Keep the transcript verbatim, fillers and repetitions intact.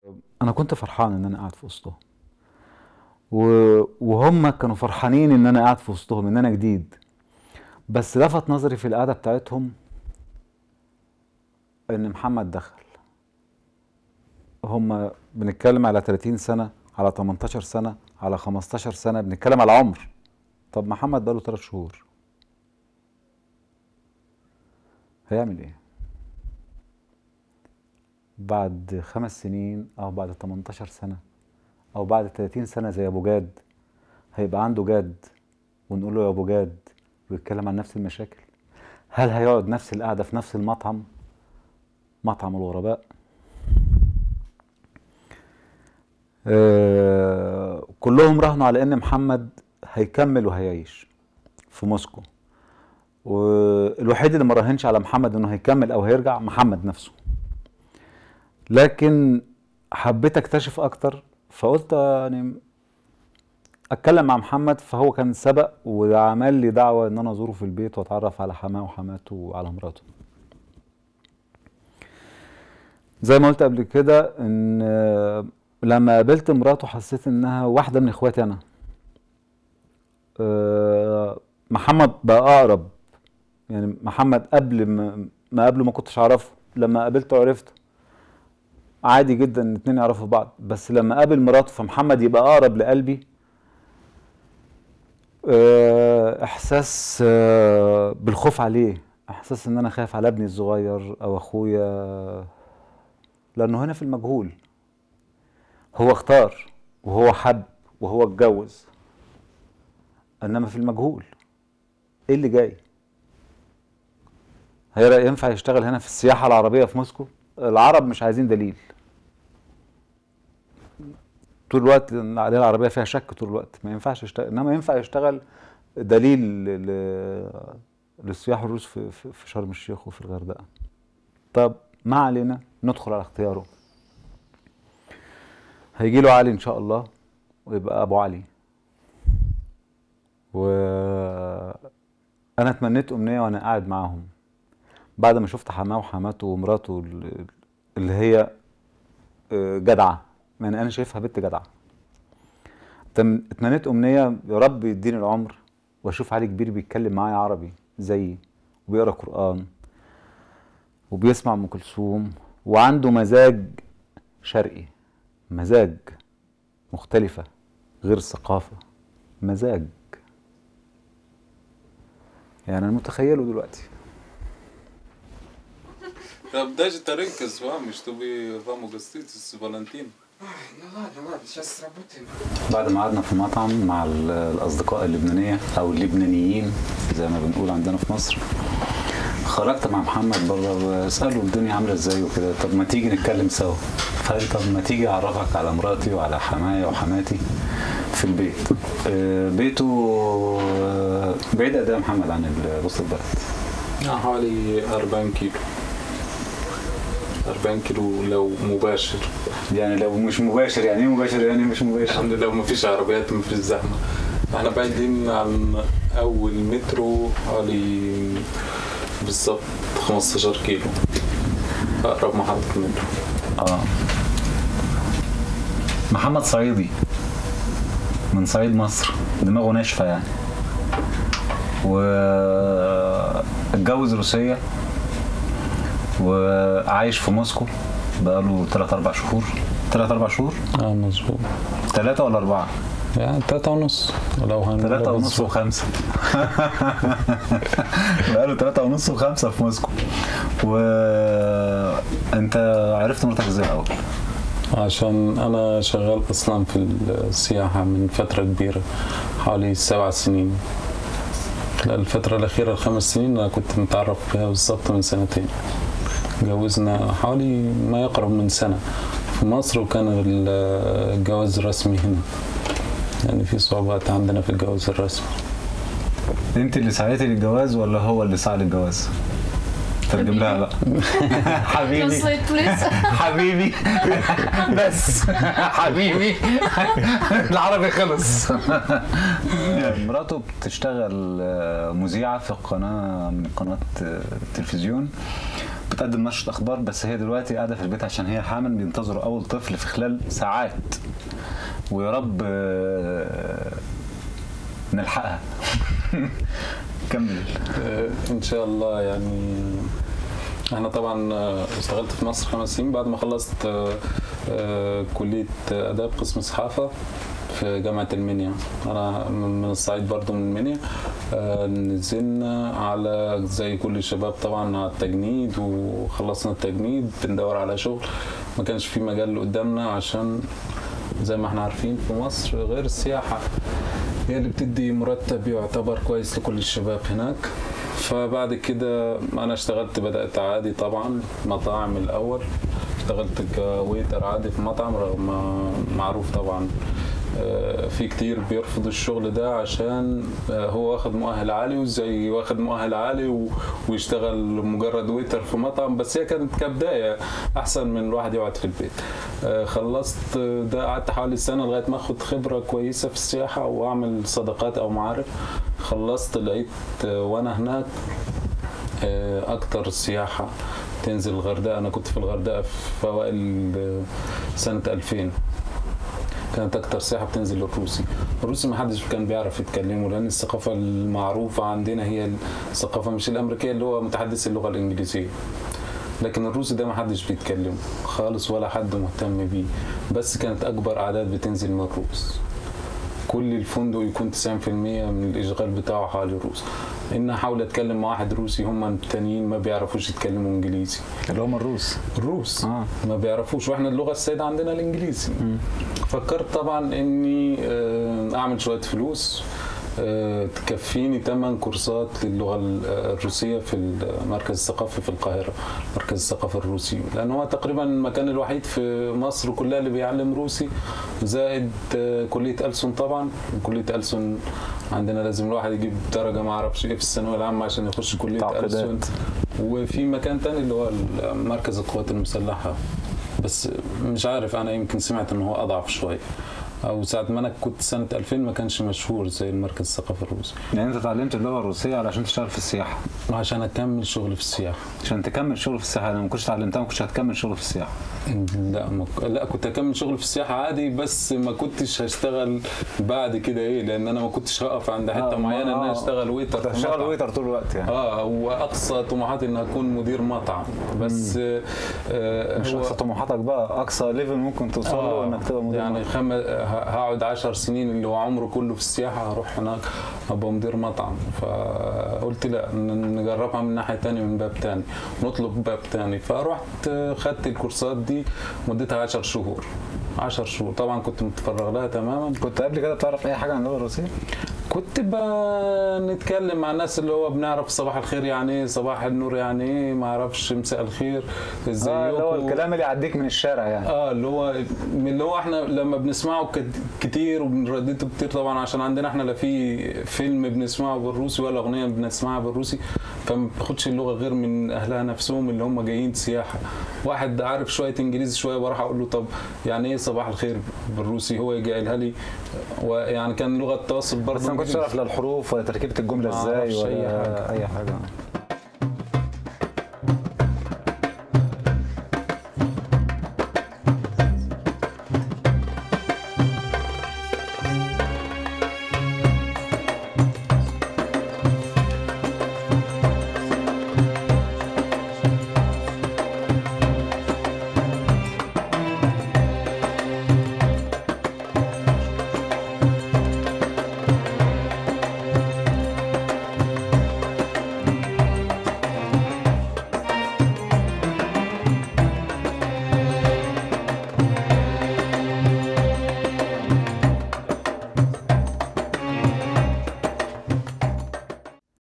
انا كنت فرحان ان انا قاعد في وسطهم و... وهم كانوا فرحانين ان انا قاعد في وسطهم، ان انا جديد. بس لفت نظري في القعده بتاعتهم ان محمد دخل. هم بنتكلم على تلاتين سنه، على تمنتاشر سنه، على خمستاشر سنه، بنتكلم على عمر. طب محمد بقاله تلات شهور، هيعمل ايه بعد خمس سنين او بعد تمنتاشر سنه او بعد تلاتين سنه زي ابو جاد؟ هيبقى عنده جاد ونقول له يا ابو جاد ويتكلم عن نفس المشاكل؟ هل هيقعد نفس القعده في نفس المطعم، مطعم الغرباء؟ آه كلهم راهنوا على ان محمد هيكمل وهيعيش في موسكو، والوحيد اللي ما راهنش على محمد انه هيكمل او هيرجع محمد نفسه. لكن حبيت اكتشف اكتر، فقلت يعني اتكلم مع محمد. فهو كان سبق وعمل لي دعوه ان انا ازوره في البيت واتعرف على حماه وحماته وعلى مراته. زي ما قلت قبل كده ان لما قابلت مراته حسيت انها واحده من اخواتي انا. أه محمد بقى اقرب، يعني محمد قبل ما ما قبله ما كنتش اعرفه، لما قابلته عرفته. عادي جدا ان اتنين يعرفوا بعض، بس لما قابل مراته فمحمد يبقى اقرب لقلبي. أه احساس أه بالخوف عليه، احساس ان انا خايف على ابني الصغير او اخويا، لانه هنا في المجهول. هو اختار وهو حب وهو اتجوز، انما في المجهول ايه اللي جاي. هي ينفع يشتغل هنا في السياحه العربيه في موسكو؟ العرب مش عايزين دليل طول الوقت، العقليه العربيه فيها شك طول الوقت، ما ينفعش يشتغل. انما ينفع يشتغل دليل للسياح الروس في في شرم الشيخ وفي الغردقه. طب ما علينا، ندخل على اختياره. هيجي له علي ان شاء الله ويبقى ابو علي. و انا اتمنيت امنيه وانا قاعد معاهم بعد ما شفت حماه وحماته ومراته اللي هي جدعه، يعني انا شايفها بنت جدعه. اتمنيت امنيه، يا رب يديني العمر واشوف علي كبير بيتكلم معايا عربي زيي، وبيقرا قران وبيسمع ام كلثوم، وعنده مزاج شرقي، مزاج مختلفه غير الثقافه، مزاج يعني انا متخيله دلوقتي. Даже тарелка с вами, чтобы вам угостить с Валентин. Ну ладно, ладно, сейчас сработаем. بعد ما قعدنا في المطعم مع الأصدقاء اللبنانية أو اللبنانيين زي ما بنقول عندنا في مصر، خرجت مع محمد بره واسأله الدنيا عاملة ازاي وكده. طب ما تيجي نتكلم سوا. فقال طب ما تيجي أعرفك على مراتي وعلى حماية وحماتي في البيت. بيته بعيد قد ايه يا محمد عن وسط البلد؟ حوالي أربعين كيلو. أربعين كيلو لو مباشر. يعني لو مش مباشر يعني ايه مباشر؟ يعني مش مباشر. الحمد لله ما فيش عربيات، ما فيش زحمه. احنا بعيدين عن اول مترو حوالي بالظبط خمستاشر كيلو، اقرب محطه مترو. اه محمد صعيدي من صعيد مصر، دماغه ناشفه يعني، واتجوز روسيه وعايش في موسكو بقاله تلات أربع شهور. تلات أربع شهور؟ اه مظبوط. تلاتة ولا أربعة؟ يعني تلاتة ونص لو هنقول تلاتة ونص وخمسة. بقاله تلاتة ونص وخمسة في موسكو. وأنت عرفت مراتك إزاي الأول؟ عشان أنا شغال أصلا في السياحة من فترة كبيرة، حوالي سبع سنين. خلال الفترة الأخيرة الخمس سنين أنا كنت متعرف بها بالظبط من سنتين. جوزنا حوالي ما يقرب من سنة في مصر، وكان الجواز الرسمي هنا. يعني في صعوبات عندنا في الجواز الرسمي. انت اللي سعيتي للجواز ولا هو اللي سعى للجواز؟ ترجم لها بقى. حبيبي حبيبي بس حبيبي العربي خلص. مراته بتشتغل مذيعة في قناة من قناة التلفزيون، بتقدم نشرة اخبار، بس هي دلوقتي قاعده في البيت عشان هي حامل، بينتظروا اول طفل في خلال ساعات، ويا رب نلحقها. كمل. ان شاء الله. يعني انا طبعا اشتغلت في مصر خمس سنين بعد ما خلصت كليه اداب قسم صحافه في جامعه المنيا. انا من الصعيد برضو من المنيا. نزلنا على زي كل الشباب طبعا على التجنيد، وخلصنا التجنيد بندور على شغل. ما كانش في مجال قدامنا عشان زي ما احنا عارفين في مصر غير السياحه هي اللي بتدي مرتب يعتبر كويس لكل الشباب هناك. فبعد كده انا اشتغلت، بدأت عادي طبعا مطاعم الاول، اشتغلت كويتر عادي في مطعم، رغم معروف طبعا في كتير بيرفضوا الشغل ده عشان هو واخد مؤهل عالي، وزي واخد مؤهل عالي ويشتغل مجرد ويتر في مطعم. بس هي كانت كبداية احسن من الواحد يقعد في البيت. خلصت ده، قعدت حوالي سنة لغاية ما اخد خبرة كويسة في السياحة واعمل صداقات او معارف. خلصت لقيت وانا هناك اكتر سياحة تنزل الغردقة. انا كنت في الغردقة في اوائل سنة ألفين. كانت اكتر سياحه بتنزل للروسي. الروسي ما حدش كان بيعرف يتكلمه، لان الثقافه المعروفه عندنا هي الثقافه مش الامريكيه اللي هو متحدث اللغه الانجليزيه، لكن الروسي ده ما حدش بيتكلمه خالص ولا حد مهتم بيه. بس كانت اكبر اعداد بتنزل من الروس. كل الفندق يكون تسعين بالمية من الاشغال بتاعه حوالي روس. ان احاول اتكلم مع واحد روسي، هم التانيين ما بيعرفوش يتكلموا انجليزي، اللي هم الروس الروس آه. ما بيعرفوش، واحنا اللغه السائده عندنا الانجليزي. م. فكرت طبعا اني اعمل شويه فلوس تكفيني ثمان كورسات للغه الروسيه في المركز الثقافي في القاهره، مركز الثقافه الروسي، لان هو تقريبا المكان الوحيد في مصر كلها اللي بيعلم روسي، زائد كليه ألسن. طبعا كليه ألسن عندنا لازم الواحد يجيب درجه ما اعرفش ايه في الثانويه العامه عشان يخش كليه ألسن. وفي مكان ثاني اللي هو مركز القوات المسلحه، بس مش عارف، انا يمكن سمعت ان هو اضعف شويه، او ساعه ما انا كنت سنه ألفين ما كانش مشهور زي المركز الثقافي الروسي. يعني انت اتعلمت اللغه الروسيه علشان تشتغل في السياحه؟ عشان اكمل شغل في السياحه. عشان تكمل شغل في السياحه؟ لو ما كنتش اتعلمتها ما كنتش هتكمل شغل في السياحه؟ لا مك... لا كنت هكمل شغل في السياحه عادي، بس ما كنتش هشتغل بعد كده ايه، لان انا ما كنتش هقف عند حته آه معينه ان انا اشتغل ويتر. كنت هشتغل ويتر طول الوقت يعني. اه واقصى طموحاتي ان اكون مدير مطعم، بس آه مش اقصى طموحاتك بقى، اقصى ليفل ممكن توصل له آه انك تبقى مدير يعني مطعم. خم... هقعد عشر سنين اللي هو عمره كله في السياحه، هروح هناك ابقى مدير مطعم. فقلت لا، نجربها من ناحيه ثانيه، من باب ثاني، نطلب باب ثاني. فرحت خدت الكورسات دي مدتها عشر شهور. عشر شهور طبعا كنت متفرغ لها تماما. كنت قبل كده بتعرف اي حاجه عن اللغه الروسيه؟ كنت بنتكلم مع الناس اللي هو بنعرف صباح الخير يعني ايه، صباح النور يعني ايه، ما اعرفش مساء الخير ازيكم، اه اللي هو الكلام اللي يعديك من الشارع يعني. اه اللي هو اللي هو احنا لما بنسمعه كتير وبنردده كتير طبعا، عشان عندنا احنا لا في فيلم بنسمعه بالروسي ولا اغنيه بنسمعها بالروسي، فما باخدش اللغه غير من اهلها نفسهم اللي هم جايين سياحه. واحد عارف شويه انجليزي شويه، بروح اقول له طب يعني ايه صباح الخير بالروسي، هو يجي قايلها لي. ويعني كان لغه تواصل برضه. بس ما كنتش اعرف لا الحروف ولا تركيبه الجمله ازاي ولا اي حاجه, أي حاجة.